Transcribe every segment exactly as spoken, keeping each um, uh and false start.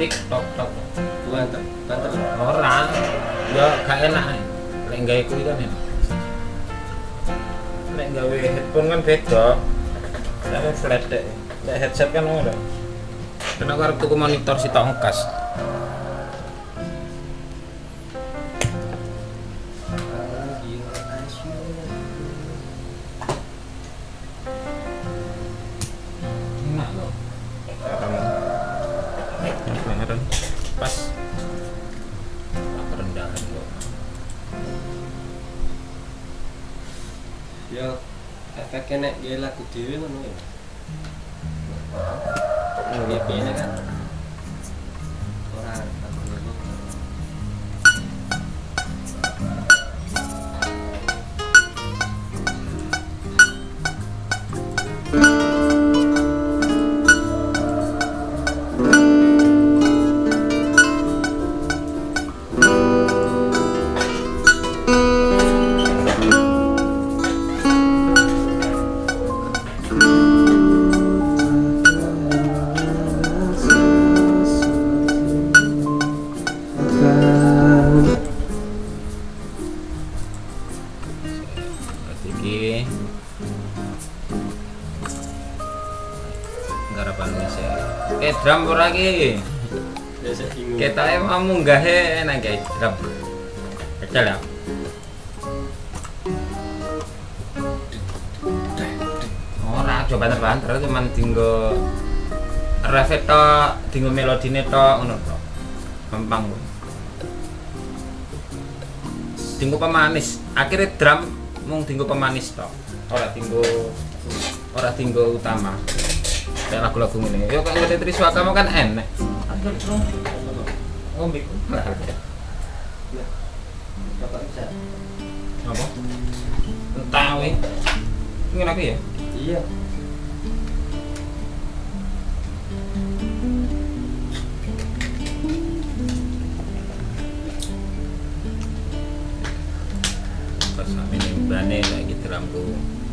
tik tok tok. Banter, banter. Ora. Ya gak enak. Lek gawe kuwi kan enak. Lek gawe headphone kan beda. Lek flat dek. Lek headset kan ora. Kena arep tuku monitor sitok ngkas. Pas kerendahan kok ya efeknya nek gawe lagu dhewe ngono ya. Ini piye kan ora lagu ngono. Eh drum ora iki. Ketae mau munggahe enak guys drum. Kecil ya. Ora coba banter-banter cuman tinggo refet tok, tinggo melodine tok ngono tok. Gampang kok. Tinggo pemanis. Akhirnya drum mung tinggo pemanis tok. Ora tinggo ora tinggo utama. Kayak lagu-lagu ini, yuk kalau ngerti Triswaka mau kan enak. Ada dong, ngombe. Apa? Entah weh. Ini lagi ya? Iya. Pas ini bane lagi drumku.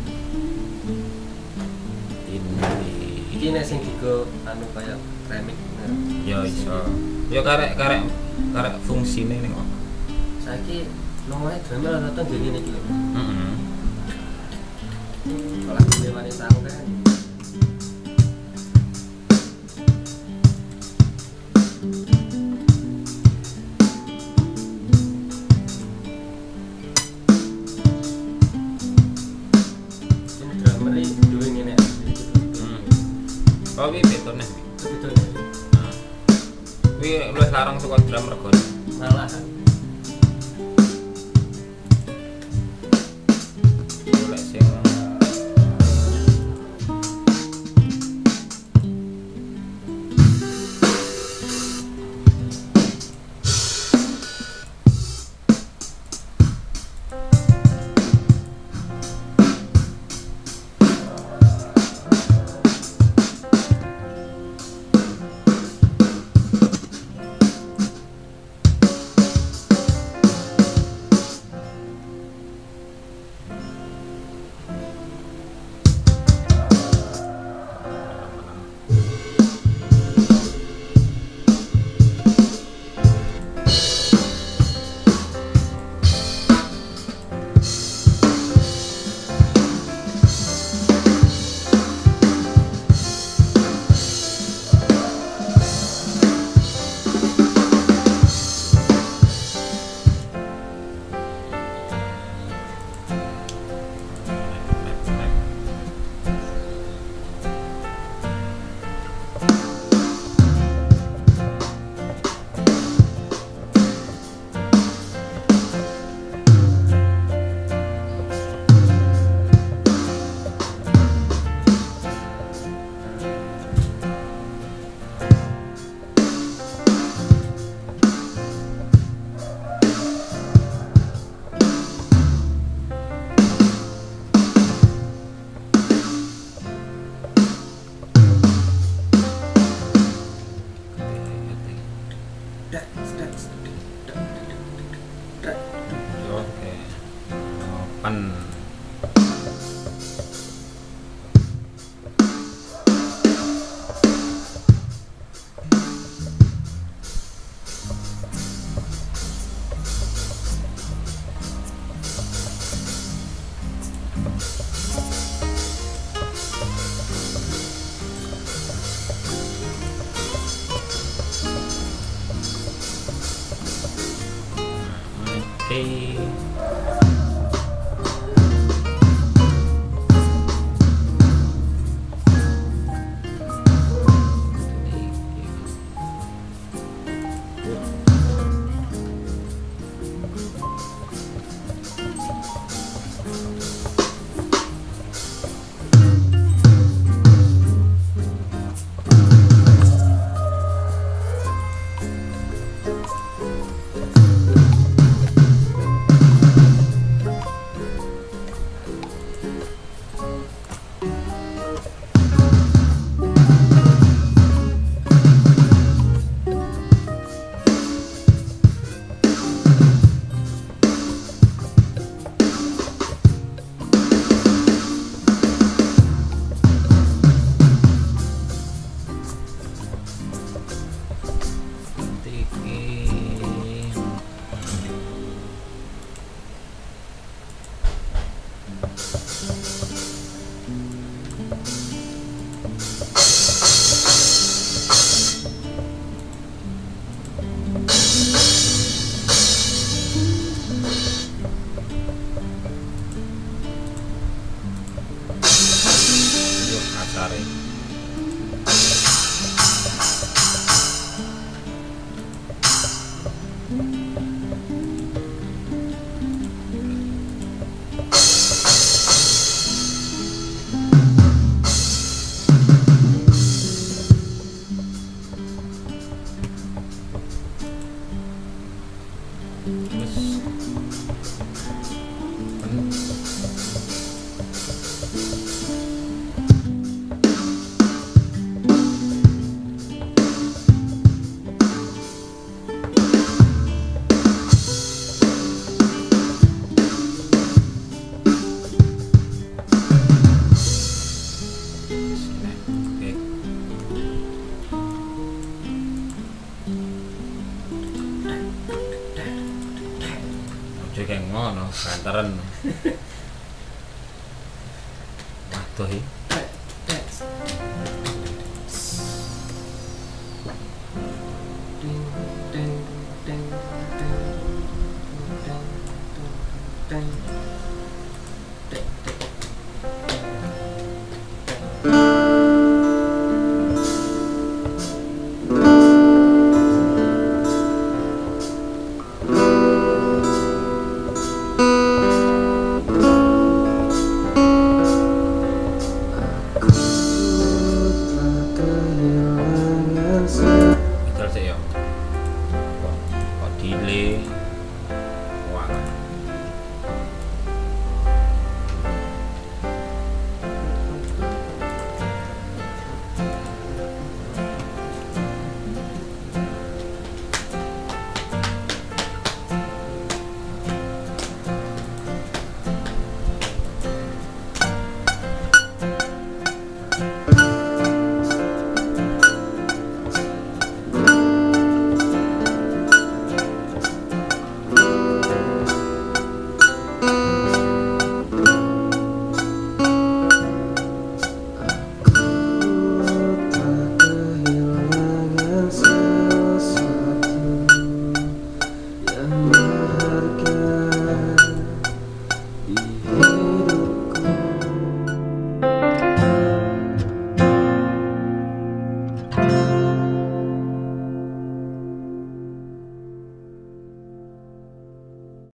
Iki nek sing digo anu kaya remix bener. Ya iso. Ya karek-karek karek fungsine ning kok. Saiki lumayan drama rata ngene iki lho. Heeh. Kalau dhewe wani tahu kan. Ini drama iki duwe ngene. Oh, ini betone. Betone. Nah. Kuwi luwih larang saka drum regane. Malahan. Golek sing oke. Open. E. Kayak ngono, kantaran. Waduh iki. Di